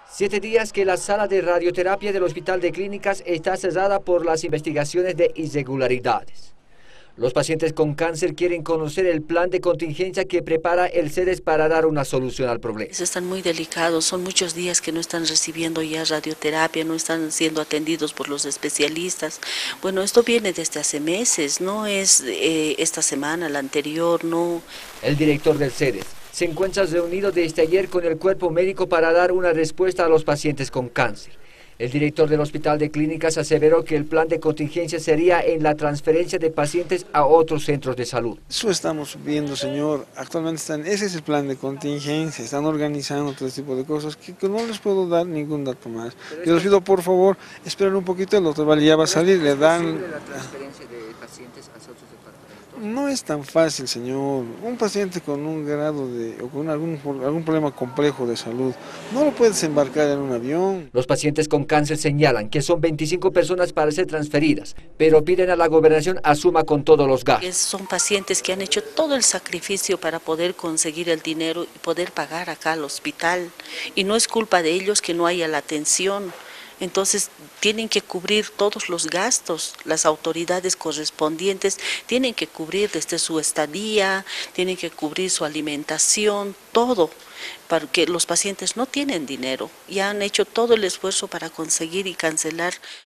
7 días que la sala de radioterapia del Hospital de Clínicas está cerrada por las investigaciones de irregularidades. Los pacientes con cáncer quieren conocer el plan de contingencia que prepara el CEDES para dar una solución al problema. Están muy delicados, son muchos días que no están recibiendo ya radioterapia, no están siendo atendidos por los especialistas. Bueno, esto viene desde hace meses, no es esta semana, la anterior, no. El director del CEDES se encuentra reunido desde ayer con el cuerpo médico para dar una respuesta a los pacientes con cáncer. El director del Hospital de Clínicas aseveró que el plan de contingencia sería en la transferencia de pacientes a otros centros de salud. Eso estamos viendo, señor. Actualmente ese es el plan de contingencia, están organizando todo este tipo de cosas que no les puedo dar ningún dato más. Yo les pido, por favor, esperen un poquito, el doctor Valle ya va a salir, le dan... No es tan fácil, señor. Un paciente con un grado o con algún problema complejo de salud, no lo puedes embarcar en un avión. Los pacientes con cáncer señalan que son 25 personas para ser transferidas, pero piden a la gobernación asuma con todos los gastos. Son pacientes que han hecho todo el sacrificio para poder conseguir el dinero y poder pagar acá al hospital. Y no es culpa de ellos que no haya la atención. Entonces tienen que cubrir todos los gastos, las autoridades correspondientes tienen que cubrir desde su estadía, tienen que cubrir su alimentación, todo, porque los pacientes no tienen dinero y han hecho todo el esfuerzo para conseguir y cancelar